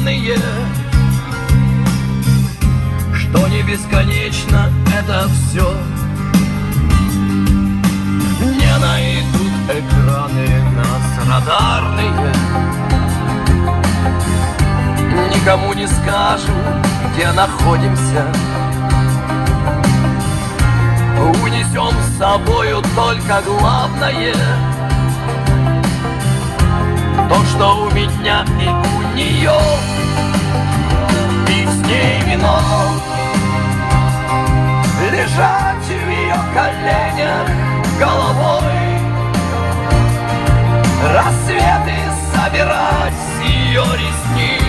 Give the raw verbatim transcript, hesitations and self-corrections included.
странные, что не бесконечно это все. Не найдут экраны нас радарные, никому не скажем, где находимся. Унесем с собою только главное, то, что у меня и у нее, и с ней вино. Лежать в ее коленях головой, рассветы собирать с ее ресниц.